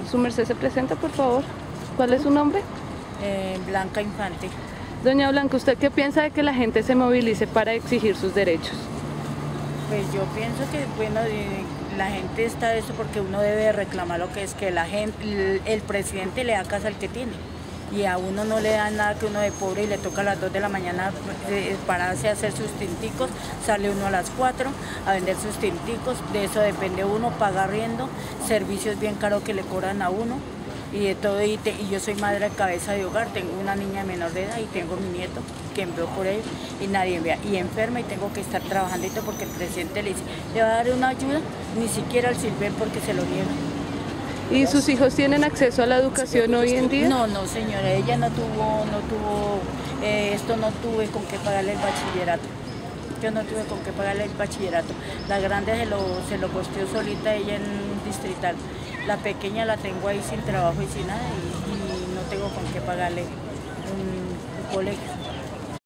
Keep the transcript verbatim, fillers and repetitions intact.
Su merced se presenta, por favor. ¿Cuál es su nombre? Eh, Blanca Infante. Doña Blanca, ¿usted qué piensa de que la gente se movilice para exigir sus derechos? Pues yo pienso que, bueno, eh, la gente está de eso porque uno debe reclamar lo que es que la gente, el, el presidente le da casa al que tiene. Y a uno no le da nada que uno de pobre y le toca a las dos de la mañana eh, pararse a hacer sus tinticos, sale uno a las cuatro a vender sus tinticos, de eso depende uno, paga arriendo, servicios bien caros que le cobran a uno y de todo, y, te, y yo soy madre de cabeza de hogar, tengo una niña menor de edad y tengo mi nieto que envió por él y nadie envía, y enferma y tengo que estar trabajando porque el presidente le dice, le va a dar una ayuda, ni siquiera al Silver porque se lo niega. ¿Y sus hijos tienen acceso a la educación hoy en día? No, no señora, ella no tuvo, no tuvo, eh, esto no tuve con qué pagarle el bachillerato. Yo no tuve con qué pagarle el bachillerato. La grande se lo, se lo costeó solita ella en distrital. La pequeña la tengo ahí sin trabajo y sin nada y, y no tengo con qué pagarle un, un colegio.